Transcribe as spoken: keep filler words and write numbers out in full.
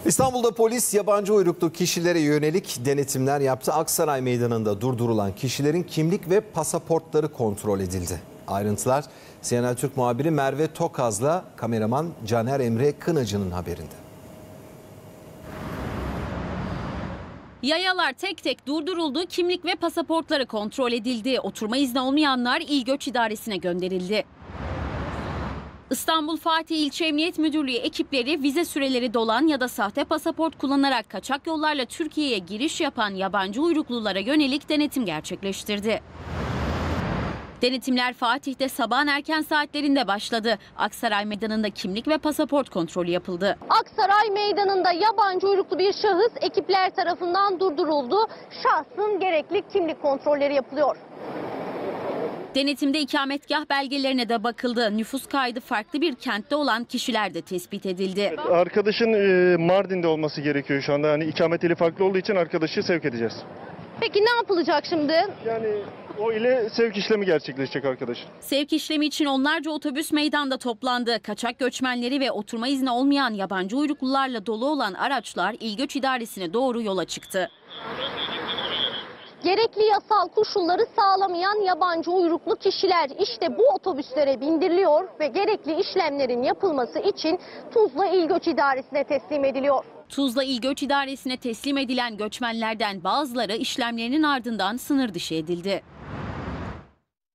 İstanbul'da polis yabancı uyruklu kişilere yönelik denetimler yaptı. Aksaray Meydanı'nda durdurulan kişilerin kimlik ve pasaportları kontrol edildi. Ayrıntılar C N N Türk muhabiri Merve Tokaz'la kameraman Caner Emre Kınacı'nın haberinde. Yayalar tek tek durduruldu, kimlik ve pasaportları kontrol edildi. Oturma izni olmayanlar İl Göç İdaresi'ne gönderildi. İstanbul Fatih İlçe Emniyet Müdürlüğü ekipleri vize süreleri dolan ya da sahte pasaport kullanarak kaçak yollarla Türkiye'ye giriş yapan yabancı uyruklulara yönelik denetim gerçekleştirdi. Denetimler Fatih'te sabahın erken saatlerinde başladı. Aksaray Meydanı'nda kimlik ve pasaport kontrolü yapıldı. Aksaray Meydanı'nda yabancı uyruklu bir şahıs ekipler tarafından durduruldu. Şahsın gerekli kimlik kontrolleri yapılıyor. Denetimde ikametgah belgelerine de bakıldı. Nüfus kaydı farklı bir kentte olan kişiler de tespit edildi. Arkadaşın Mardin'de olması gerekiyor şu anda. Yani ikamet ili farklı olduğu için arkadaşı sevk edeceğiz. Peki ne yapılacak şimdi? Yani o ile sevk işlemi gerçekleşecek arkadaş. Sevk işlemi için onlarca otobüs meydanda toplandı. Kaçak göçmenleri ve oturma izni olmayan yabancı uyruklularla dolu olan araçlar İl Göç İdaresi'ne doğru yola çıktı. Gerekli yasal koşulları sağlamayan yabancı uyruklu kişiler işte bu otobüslere bindiriliyor ve gerekli işlemlerin yapılması için Tuzla İl Göç İdaresi'ne teslim ediliyor. Tuzla İl Göç İdaresi'ne teslim edilen göçmenlerden bazıları işlemlerinin ardından sınır dışı edildi.